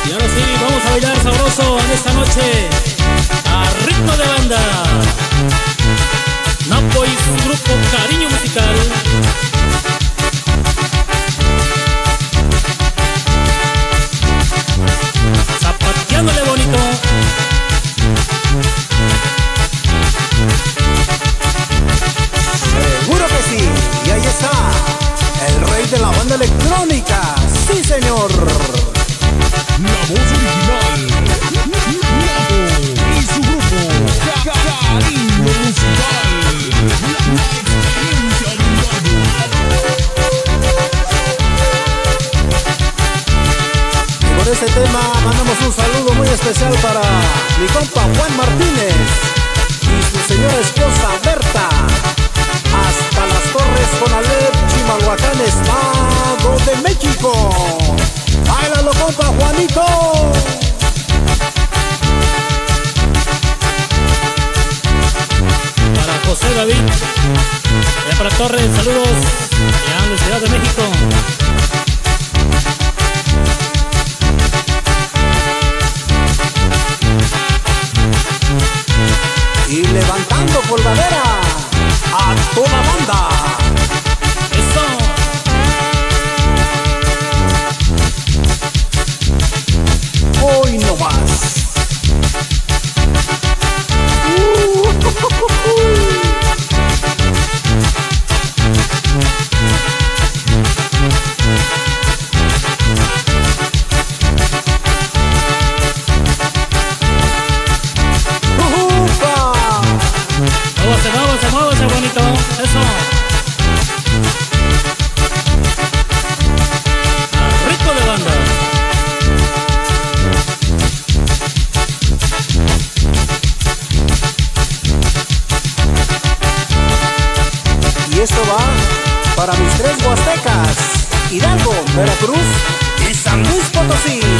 Y ahora sí, vamos a bailar sabroso en esta noche a ritmo de banda. Napo y su grupo Cariño Musical. Zapateándole bonito. Seguro que sí, y ahí está, el rey de la banda electrónica, sí señor. La voz original, Napo y su grupo Cariño Musical. La experiencia Y por este tema mandamos un saludo muy especial para mi compa Juan Martínez y su señora esposa Berta, hasta las Torres Conalep, Chimalhuacán, Estado de México. ¡Báilalo, compa Juanito! Para José David, para Torres, saludos, ya en la Ciudad de México. Y levantando polvadera a toda banda. Eso. Hoy no más. Muévase bonito, eso. Ritmo de banda. Y esto va para mis tres huastecas, Hidalgo, Veracruz y San Luis Potosí.